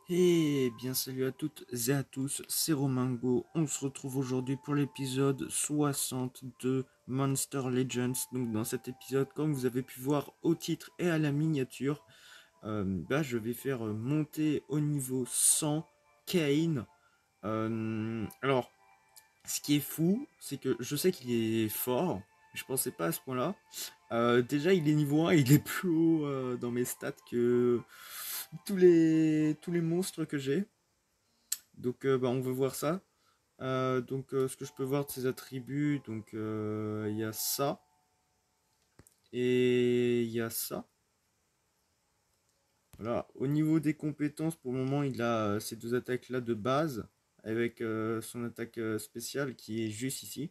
Eh bien salut à toutes et à tous, c'est Romango. On se retrouve aujourd'hui pour l'épisode 60 de Monster Legends. Donc dans cet épisode, comme vous avez pu voir au titre et à la miniature, je vais faire monter au niveau 100 Kane. Alors, ce qui est fou, c'est que je sais qu'il est fort, je pensais pas à ce point-là. Déjà, il est niveau 1, il est plus haut dans mes stats que tous les monstres que j'ai. Donc, on veut voir ça. Ce que je peux voir de ses attributs, il y a ça et il y a ça. Voilà. Au niveau des compétences, pour le moment, il a ces deux attaques là de base avec son attaque spéciale qui est juste ici.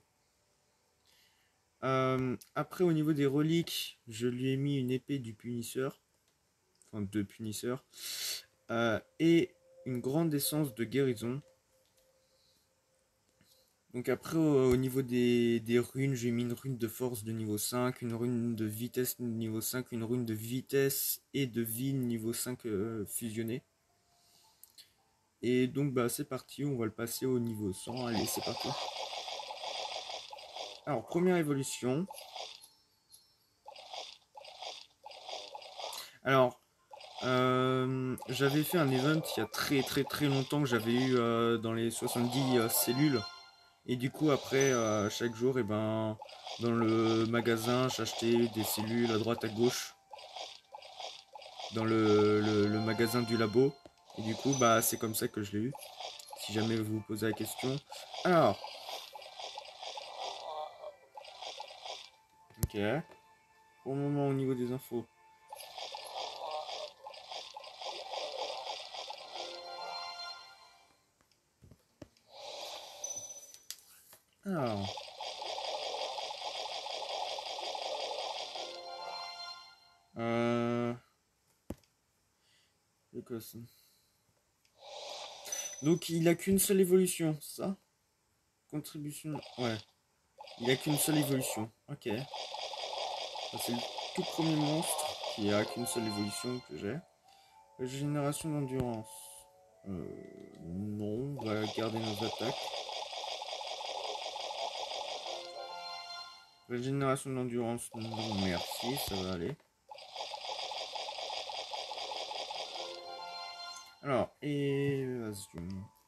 Après, au niveau des reliques, je lui ai mis une épée du punisseur, enfin deux punisseurs, et une grande essence de guérison. Donc après, au niveau des runes, j'ai mis une rune de force de niveau 5, une rune de vitesse de niveau 5, une rune de vitesse et de vie niveau 5 fusionné. Et donc c'est parti, on va le passer au niveau 100. Allez, c'est parti. Alors, première évolution. Alors, j'avais fait un event il y a très très très longtemps que j'avais eu dans les 70 cellules. Et du coup, après, chaque jour, dans le magasin, j'achetais des cellules à droite à gauche dans le magasin du labo. Et du coup, c'est comme ça que je l'ai eu. Si jamais vous vous posez la question. Alors, ok. Pour le moment, au niveau des infos. Alors, euh, le cos. Donc, il a qu'une seule évolution, ça? Contribution. Ouais, il a qu'une seule évolution. Ok. Ça, c'est le tout premier monstre qui a qu'une seule évolution que j'ai. Régénération d'endurance. Non, on va garder nos attaques. Régénération d'endurance, non merci, ça va aller. Alors, évasion.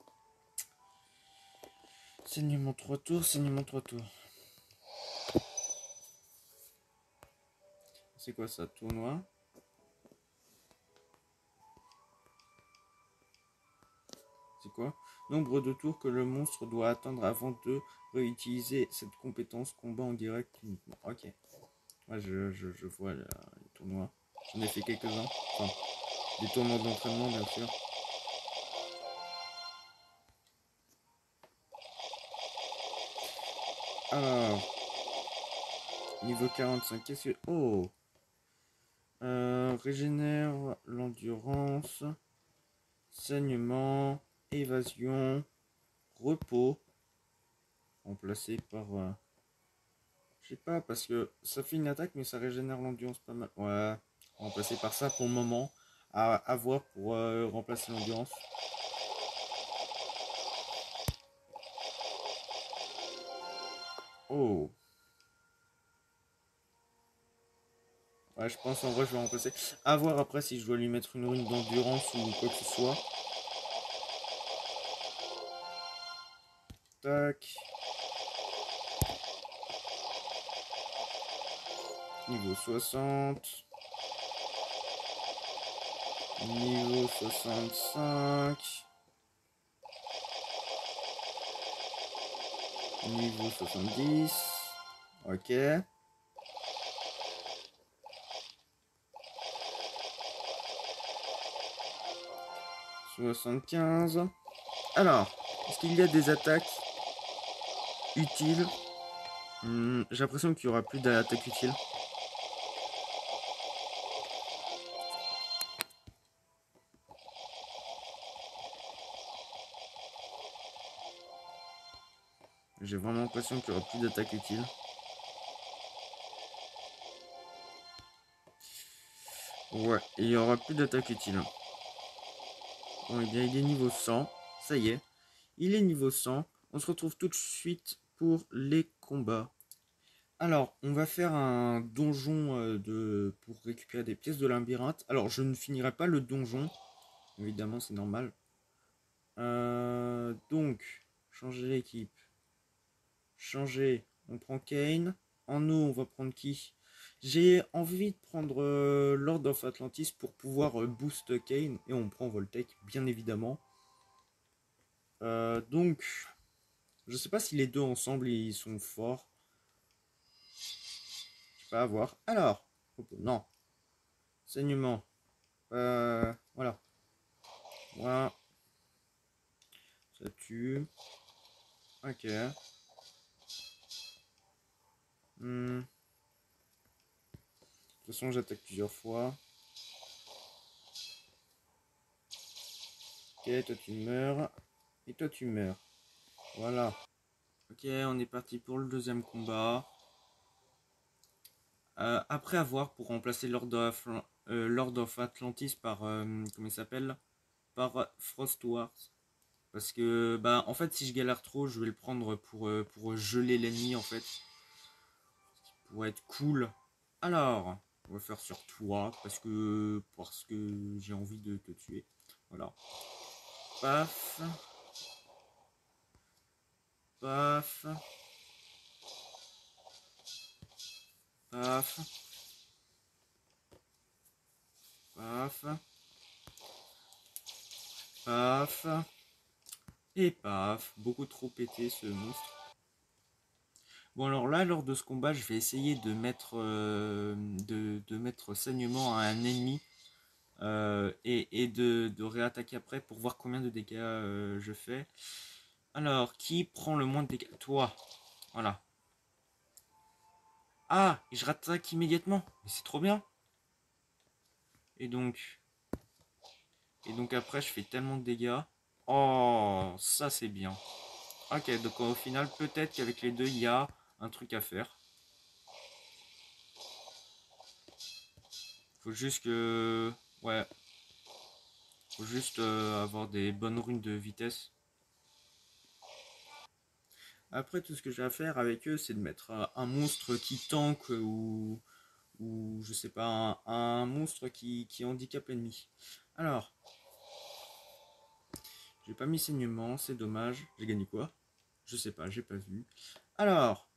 Saignement 3 tours, saignement 3 tours. C'est quoi ça, tournoi? C'est quoi? Nombre de tours que le monstre doit atteindre avant de réutiliser cette compétence combat en direct uniquement. Ok. Ouais, je vois les tournois. J'en ai fait quelques-uns. Enfin, des tournois d'entraînement, bien sûr. Alors, niveau 45, qu'est-ce que... Oh, régénère l'endurance, saignement, évasion, repos, remplacé par... je sais pas, parce que ça fait une attaque, mais ça régénère l'endurance pas mal. Ouais, remplacé par ça pour le moment. À voir pour remplacer l'endurance. Oh, ouais, je pense en vrai je vais remplacer. À voir après si je dois lui mettre une rune d'endurance ou quoi que ce soit. Tac. Niveau 60. Niveau 65. Niveau 70. Ok. 75. Alors, est-ce qu'il y a des attaques utiles? J'ai l'impression qu'il y aura plus d'attaques utiles. J'ai vraiment l'impression qu'il y aura plus d'attaques utiles. Ouais, il y aura plus d'attaques utiles. Bon, eh bien, il est niveau 100. Ça y est. Il est niveau 100. On se retrouve tout de suite pour les combats. Alors, on va faire un donjon pour récupérer des pièces de labyrinthe. Alors, je ne finirai pas le donjon. Évidemment, c'est normal. Donc, changer l'équipe. Changer. On prend Kane. En eau, on va prendre qui? J'ai envie de prendre Lord of Atlantis pour pouvoir boost Kane. Et on prend Voltec, bien évidemment. Donc, je sais pas si les deux ensemble ils sont forts. Je sais pas à voir. Alors, non. Saignement. Voilà. Voilà. Ça tue. Ok. De toute façon, j'attaque plusieurs fois. Ok, toi tu meurs. Et toi tu meurs. Voilà. Ok, on est parti pour le deuxième combat. Après avoir pour remplacer Lord of Atlantis par comment il s'appelle, par Frost Wars. Parce que bah en fait si je galère trop je vais le prendre pour geler l'ennemi en fait. Pour être cool. Alors on va faire sur toi parce que j'ai envie de te tuer. Voilà. Paf. Paf. Paf. Paf. Paf. Et paf. Beaucoup trop pété ce monstre. Bon alors là, lors de ce combat, je vais essayer de mettre saignement à un ennemi et de réattaquer après pour voir combien de dégâts je fais. Alors, qui prend le moins de dégâts? Toi. Voilà. Ah, et je rattaque immédiatement. Mais c'est trop bien. Et donc, et donc après, je fais tellement de dégâts. Oh, ça c'est bien. Ok, donc au final, peut-être qu'avec les deux, il y a un truc à faire. Faut juste que... Ouais. Faut juste avoir des bonnes runes de vitesse. Après, tout ce que j'ai à faire avec eux, c'est de mettre un monstre qui tank ou je sais pas, un monstre qui handicape l'ennemi. Alors, j'ai pas mis saignement, c'est dommage. J'ai gagné quoi? Je sais pas, j'ai pas vu. Alors,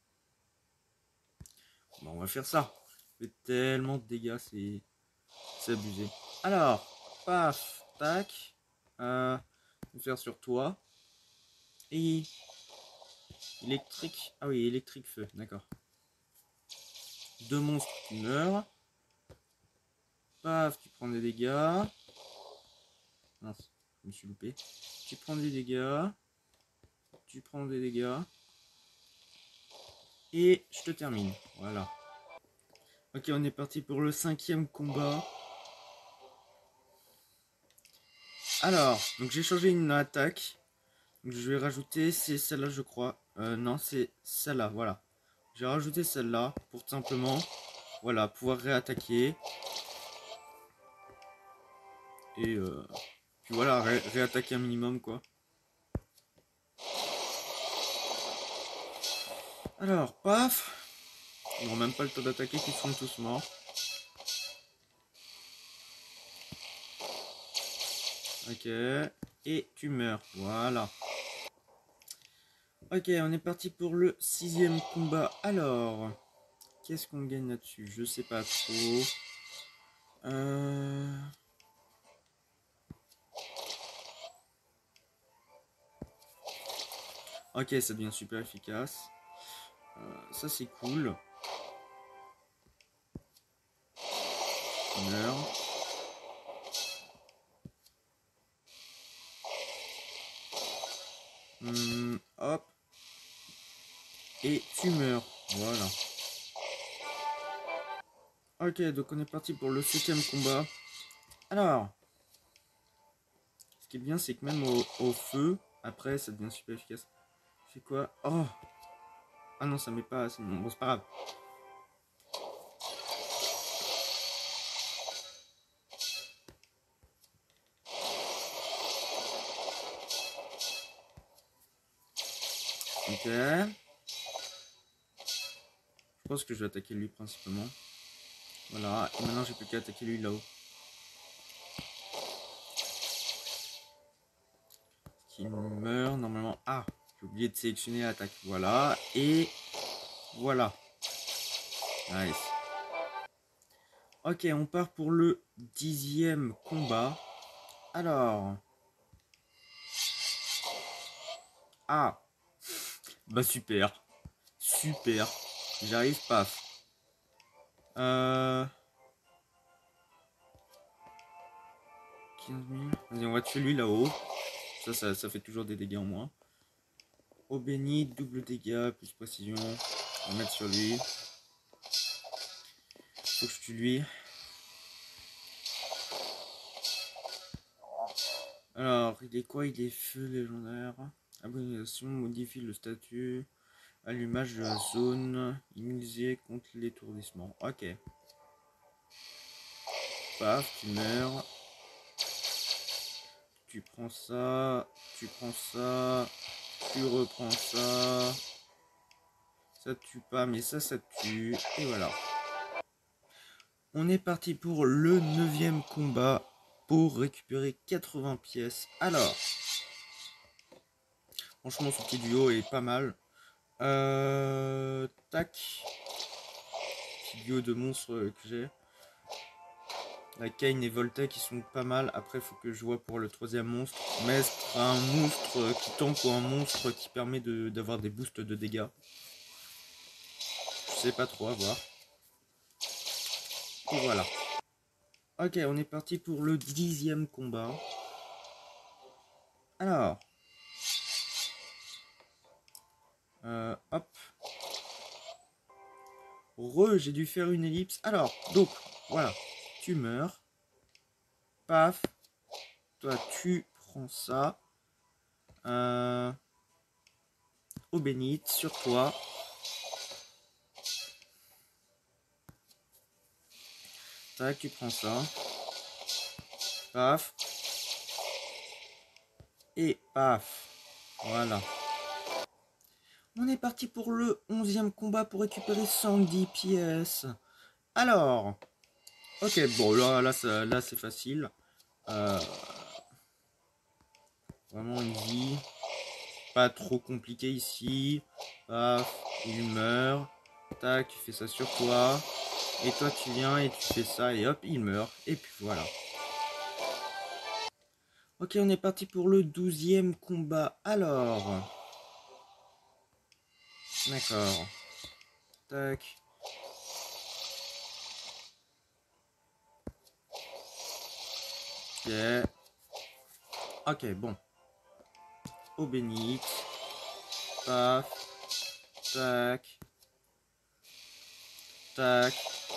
bon, on va faire ça. Ça fait tellement de dégâts, c'est abusé. Alors, paf, tac. On va faire sur toi. Et électrique. Ah oui, électrique feu, d'accord. Deux monstres qui meurent. Paf, tu prends des dégâts. Mince, je me suis loupé. Tu prends des dégâts. Tu prends des dégâts. Et je te termine. Voilà. Ok, on est parti pour le cinquième combat. Alors, donc j'ai changé une attaque. Donc je vais rajouter, c'est celle-là je crois. Non, c'est celle-là, voilà. J'ai rajouté celle-là pour tout simplement, voilà, pouvoir réattaquer. Et puis voilà, réattaquer un minimum quoi. Alors, paf. Ils n'ont même pas le temps d'attaquer qu'ils sont tous morts. Ok. Et tu meurs. Voilà. Ok, on est parti pour le sixième combat. Alors, qu'est-ce qu'on gagne là-dessus? Je sais pas trop. Ok, ça devient super efficace. Ça c'est cool. Tu meurs. Hop. Et tu meurs. Voilà. Ok, donc on est parti pour le septième combat. Alors, ce qui est bien, c'est que même au feu, après, ça devient super efficace. C'est quoi? Oh! Ah non, ça met pas. Bon, c'est pas grave. Ok. Je pense que je vais attaquer lui principalement. Voilà. Et maintenant, j'ai plus qu'à attaquer lui là-haut. Qui meurt normalement. Ah, j'ai oublié de sélectionner l'attaque. Voilà. Et voilà. Nice. Ok, on part pour le 10e combat. Alors. Ah. Bah super. Super. J'arrive pas. 15 000. Vas-y, on va tuer lui là-haut. Ça fait toujours des dégâts en moins. Eau bénite, double dégâts, plus précision. On va mettre sur lui. Faut que je tue lui. Alors, il est quoi? Il est feu légendaire. Abomination, modifie le statut. Allumage de la zone. Immunisé contre l'étourdissement. Ok. Paf, tu meurs. Tu prends ça. Tu prends ça. Tu reprends ça. Ça tue pas, mais ça tue. Et voilà. On est parti pour le 9e combat pour récupérer 80 pièces. Alors, franchement, ce petit duo est pas mal. Tac. Petit duo de monstres que j'ai. La Kane et Volta qui sont pas mal. Après, il faut que je vois pour le 3e monstre. Mais ce sera un monstre qui tank ou un monstre qui permet d'avoir des boosts de dégâts. Je sais pas trop, à voir. Et voilà. Ok, on est parti pour le 10e combat. Alors. Hop. J'ai dû faire une ellipse. Alors, donc, voilà. Tu meurs. Paf. Toi, tu prends ça. Eau bénite sur toi. Tac, tu prends ça. Paf. Et paf. Voilà. On est parti pour le 11e combat pour récupérer 110 pièces. Alors. Ok, bon, là c'est facile. Vraiment easy. Pas trop compliqué ici. Paf. Il meurt. Tac, tu fais ça sur toi. Et toi tu viens et tu fais ça et hop, il meurt. Et puis voilà. Ok, on est parti pour le 12e combat. Alors. D'accord. Tac. Ok. Ok, bon. Eau bénite. Paf. Tac. Tac.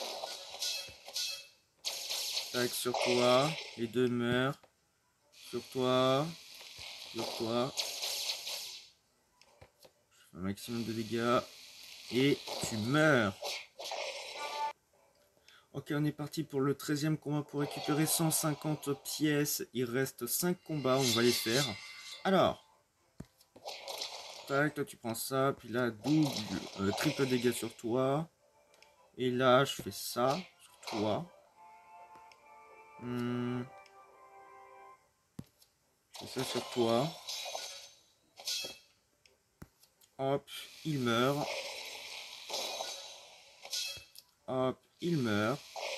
Tac sur toi. Les deux meurent. Sur toi. Sur toi. Je fais un maximum de dégâts. Et tu meurs. Ok, on est parti pour le 13e combat pour récupérer 150 pièces. Il reste 5 combats, on va les faire. Alors, tac, toi tu prends ça, puis là, double, triple dégâts sur toi. Et là, je fais ça sur toi. Je fais ça sur toi. Hop, il meurt. Hop, il meurt.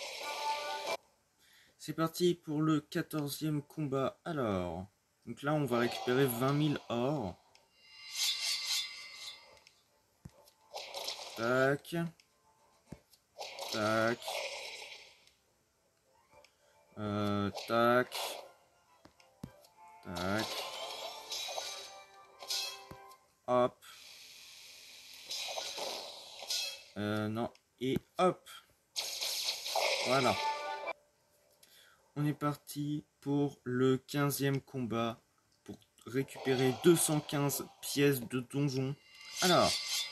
C'est parti pour le 14e combat. Alors, donc là, on va récupérer 20 000 or. Tac. Tac. Tac. Tac. Hop. Non. Et hop. Voilà. On est parti pour le 15e combat. Pour récupérer 215 pièces de donjon. Alors.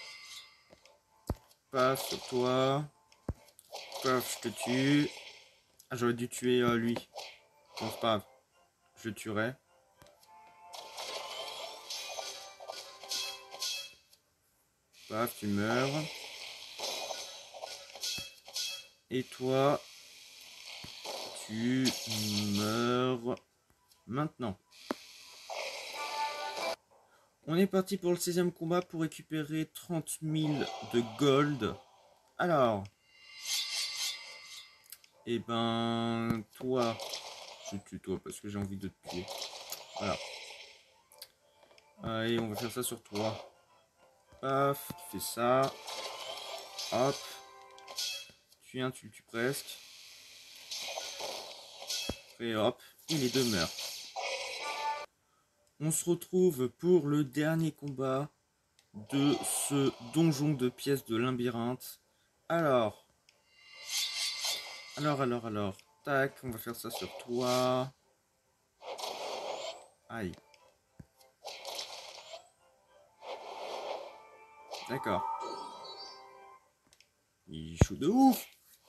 Paf sur toi. Paf, je te tue. Ah, j'aurais dû tuer lui. Bon, c'est pas grave. Je le tuerai. Paf, tu meurs. Et toi, tu meurs maintenant. On est parti pour le 16e combat pour récupérer 30 000 de gold. Alors, et ben, toi, je tue toi parce que j'ai envie de te tuer. Voilà. Allez, on va faire ça sur toi. Paf, tu fais ça. Hop. Tu viens, tu le tues presque. Et hop, et les deux meurent. On se retrouve pour le dernier combat de ce donjon de pièces de labyrinthe. Alors. Tac, on va faire ça sur toi. Aïe. D'accord. Il est chaud de ouf.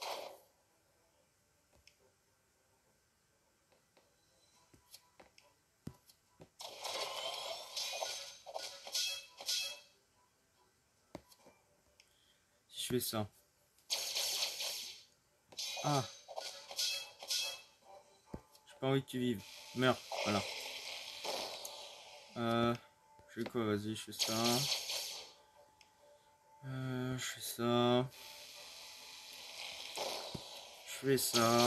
Si je fais ça. Ah. J'ai pas envie que tu vives. Meurs. Voilà. Je fais quoi? Vas-y, je fais ça. Je fais ça. Je fais ça.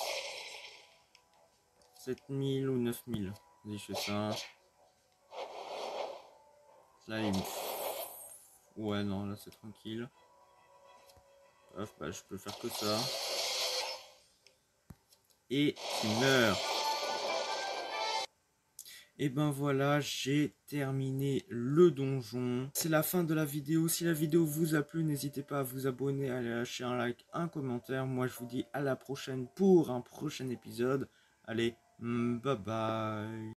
7000 ou 9000. Vas-y, je fais ça. Là, il me... Ouais, non, là, c'est tranquille. Hop, bah, je peux faire que ça. Et tu meurs. Et ben voilà, j'ai terminé le donjon. C'est la fin de la vidéo. Si la vidéo vous a plu, n'hésitez pas à vous abonner, à aller lâcher un like, un commentaire. Moi, je vous dis à la prochaine pour un prochain épisode. Allez, bye bye.